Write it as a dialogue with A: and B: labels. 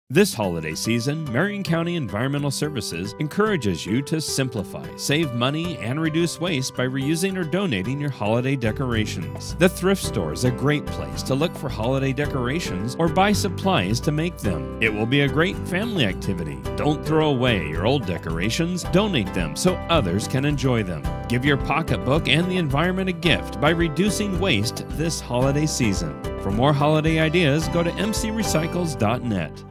A: This holiday season, Marion County Environmental Services encourages you to simplify, save money, and reduce waste by reusing or donating your holiday decorations. The thrift store is a great place to look for holiday decorations or buy supplies to make them. It will be a great family activity. Don't throw away your old decorations, donate them so others can enjoy them. Give your pocketbook and the environment a gift by reducing waste this holiday season. For more holiday ideas, go to mcrecycles.net.